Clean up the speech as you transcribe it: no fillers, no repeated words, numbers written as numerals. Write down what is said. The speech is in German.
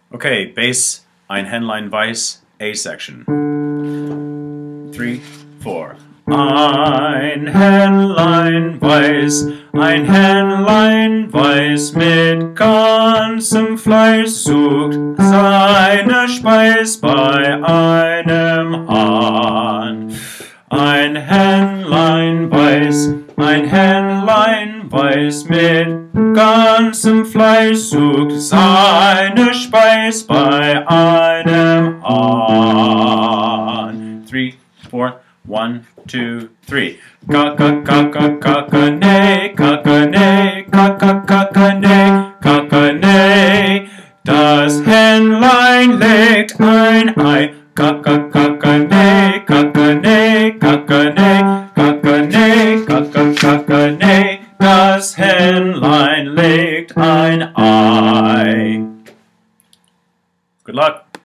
Okay, bass, ein Händlein weiß, A section. 3, 4. Ein Händlein weiß, mit ganzem Fleiß sucht seine Speis bei einem Hahn. Ein Händlein weiß, mit ganzem Fleiß sucht seine Speis bei einem Hahn. 3, 4, 1, 2, 3. Kakakakakakane, kakane, kakakakane, kakane. Das Händlein legt ein Ei. Kakakakane, kakane, kakane, kakane, kakakakane. Das Händlein legt ein Ei. Good luck.